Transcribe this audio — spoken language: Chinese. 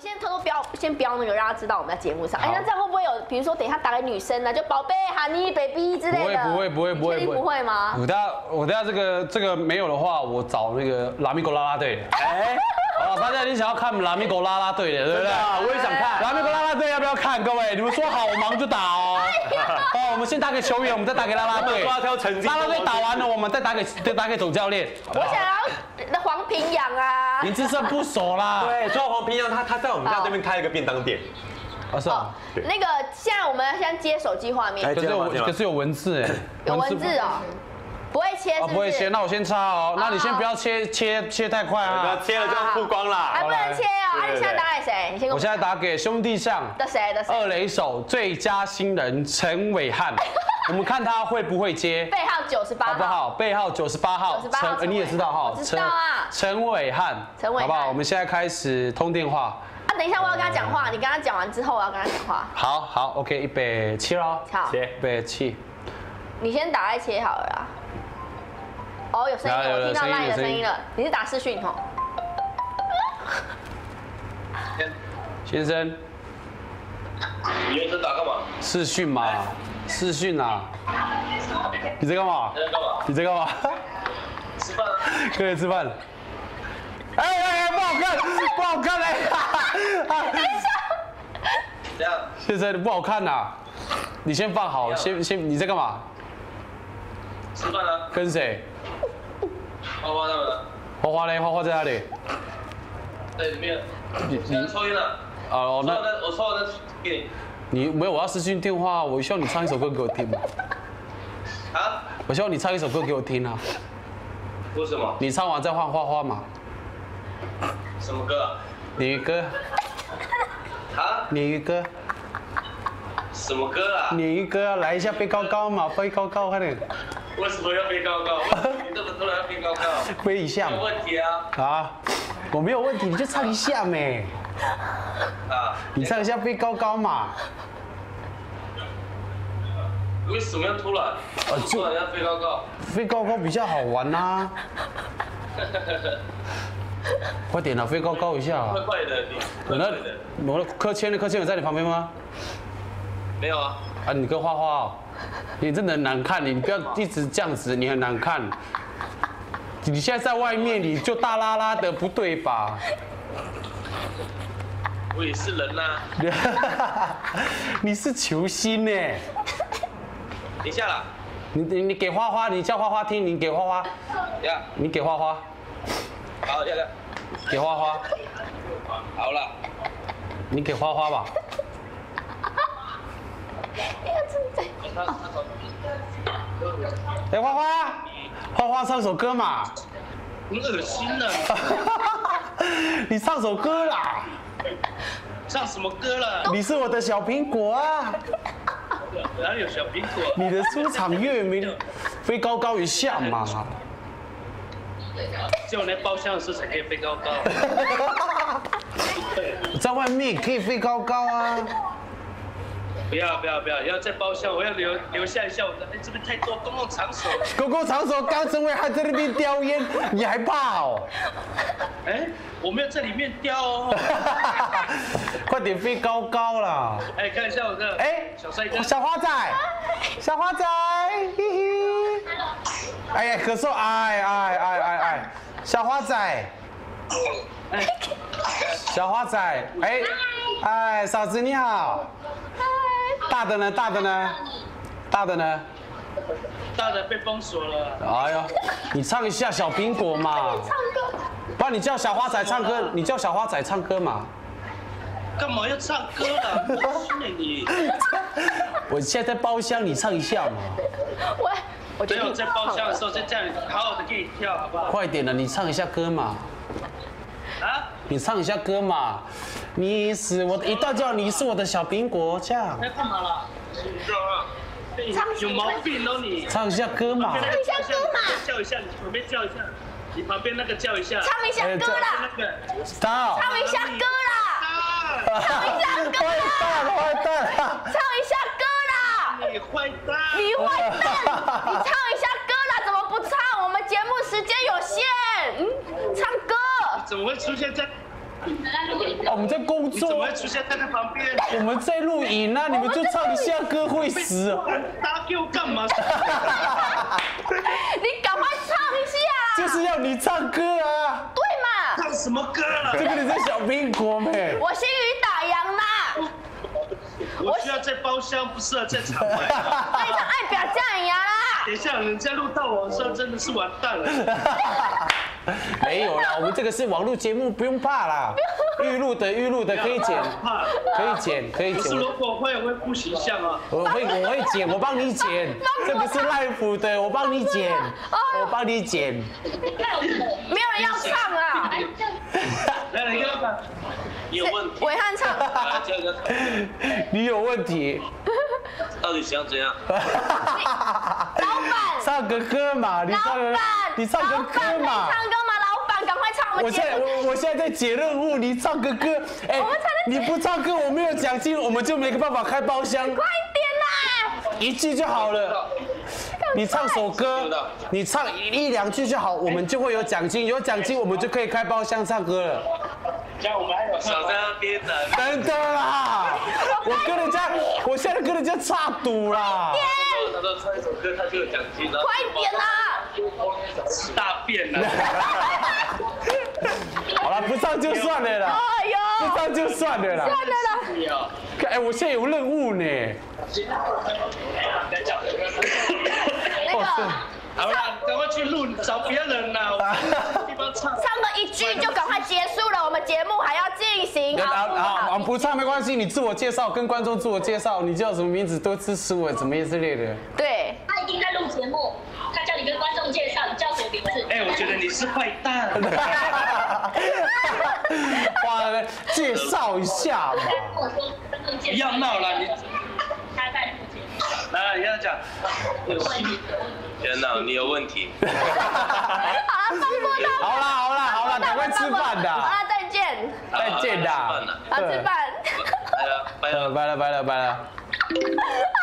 先偷偷标那个，让他知道我们在节目上。哎，那这样会不会有，比如说等一下打给女生呢，就宝贝、honey、baby 之类的？ 不会， 确定不会吗？ 我等下这个没有的话，我找那个拉米狗啦啦队。哎，好，大家你想要看拉米狗啦啦队的，对不对？ 我也想看拉米狗啦啦队，要不要看？各位，你们说好，我忙就打哦。哦，我们先打给球员，我们再打给啦啦队。 抓挑成绩。 啦啦队打完了，我们再打给总教练。 我想要那黄平洋啊。 林志胜不熟啦。 对，说到黄平洋，他在我们家这边开了个便当店。 啊是啊。 那个现在我们先接手机画面。 可是有文字哎。 有文字哦。不会切是不是？ 不会切，那我先插哦。那你先不要切太快啊。 不要切了就曝光了。 还不能切哦。啊，你现在打给谁？你先。 我现在打给兄弟象的谁？ 二垒手最佳新人陈伟汉。我们看他会不会接。 背号98号。 好不好？背号98号。你也知道哈？ 知道啊。 陈伟汉。好不好？我们现在开始通电话。 啊，等一下我要跟他讲话，你跟他讲完之后我要跟他讲话。 好 ，OK， 170咯。 好。 170。你先打再切好了啦。哦，有声音，我听到赖的声音了。你是打视讯吼？ 先生， 你用这打干嘛？ 视讯嘛，视讯啊。你在干嘛？你在干嘛？ 吃饭。 可以吃饭。哎，不好看哎！ 等一下。 这样。 先生不好看呐，你先放好，先你在干嘛？ 吃饭啊。 跟谁？ 花花他们呢？ 花嘞？花花在哪里？ 在里面。你抽烟了？ 哦，那我抽完再给你。 你没有，我要视讯电话，我希望你唱一首歌给我听嘛。 啊？ 我希望你唱一首歌给我听啊。 为什么？ 你唱完再换花花嘛。 什么歌？ 鲶鱼歌。 啊？ 鲶鱼歌。 什么歌啊？ 鲶鱼歌，来一下飞高高嘛，飞高高，快点。 为什么要飞高高？你这么突然要飞高高？ 飞一下。 没有问题啊。 啊，我没有问题，你就唱一下没。 啊。 你唱一下飞高高嘛。 为什么要突然？突然要飞高高？ 飞高高比较好玩呐。快点啊，飞高高一下。 快快的， 我的柯谦有在你旁边吗？ 没有啊。 啊，你跟花花哦，你真的很难看，你不要一直这样子，你很难看。你现在在外面，你就大拉拉的，不对吧？ 我也是人呐。 你是球星呢。 等一下啦。 你给花花，你叫花花听，你给花花。 呀。 你给花花。 好，要。 给花花。 好了。 你给花花吧。哎，花花唱首歌嘛。 很恶心啊。 你唱首歌啦。 唱什么歌了？ 你是我的小苹果啊。 哪有小苹果？ 你的出场乐没飞高高一下嘛。 只有来包厢的时候才可以飞高高。 在外面可以飞高高啊。 不要，要在包厢，我要留下一下我的。哎，这边太多公共场所。 公共场所，刚陈伟还在那边叼烟，你还怕哦？ 哎，我没有在里面叼哦。 快点飞高高啦！ 哎，看一下我的。 哎， 小帅哥。 小花仔，嘿嘿。哎呀，咳嗽，哎，小花仔。哎，小花仔，哎，嫂子你好。大的呢？大的被封锁了。 哎呦，你唱一下小苹果嘛。 唱歌。 不然你叫小花仔唱歌，你叫小花仔唱歌嘛。 干嘛要唱歌啦？你。 我现在在包厢，你唱一下嘛。 我只有在包厢的时候再这样好好的给你跳，好不好？ 快点了，你唱一下歌嘛。 啊？ 你唱一下歌嘛。你是我的一大叫，你是我的小苹果，这样。 在干嘛啦？有毛病哦你！ 唱一下歌嘛。 唱一下歌嘛。 叫一下，你旁边叫一下，你旁边那个叫一下。 唱一下歌啦。 Stop。 唱一下歌啦。唱一下歌啦。 坏蛋。 唱一下歌啦。 你坏蛋。 你坏蛋。你唱一下歌啦，怎么不唱？我们节目时间有限。唱歌。 怎么会出现在我们在工你怎么作会，出现在他旁边？ 我们在录影啊，你们就唱一下歌会死哦。 打给我干嘛？ 你赶快唱一下啦！ 就是要你唱歌啊！ 对嘛？ 唱什么歌了？ 这个你在小苹果没？ 我心雨打烊啦！ 我需要在包厢，不适合在场外。 那你唱爱表酱牙啦！ 等一下，人家录到网上真的是完蛋了。 没有啦，我们这个是网络节目，不用怕啦。预录的可以剪， 怕， 可以剪。 可是如果会不形象啊。 我会剪，我帮你剪。这个是 live 的，我帮你剪，我帮你剪。 没有人要唱啊！ 来，你跟老板，你有问题。 伟汉唱。 你有问题。 到底想怎样？ 老板。 唱个歌嘛，你唱个歌嘛。 你唱歌嘛，老板，赶快唱！ 我现在在解任务，你唱个歌。哎，你不唱歌，我没有奖金，我们就没个办法开包厢。 快点啦！ 一句就好了。你唱首歌，你唱一两句就好，我们就会有奖金，有奖金我们就可以开包厢唱歌了。 这样我们还有少在那边的。 真的啦！我现在跟人家插赌啦。 他说唱一首歌他就有奖金了。 快点啦！ 大便了。 好了，不唱就算了啦。 哎呦！ 不唱就算了啦。 算了啦。 哎，我现在有任务呢。 那个。 好了，赶快去录，找别人啦。地方唱。 唱个一句就赶快结束了，我们节目还要进行。 好，不唱没关系，你自我介绍，跟观众自我介绍，你叫什么名字，多吃食物，怎么之类的。 对。 他一定在录节目，他叫你跟观众介绍，你叫什么名字？ 哎，我觉得你是坏蛋。 哇，介绍一下嘛。 跟我说，观众介绍。 不要闹了，你。 他在录节目。 来，你要讲。 有问题。 天哪，你有问题。 好了，放过他。 好了，赶快吃饭的。 好了，再见。 再见的。 好，吃饭。 拜了。 拜了。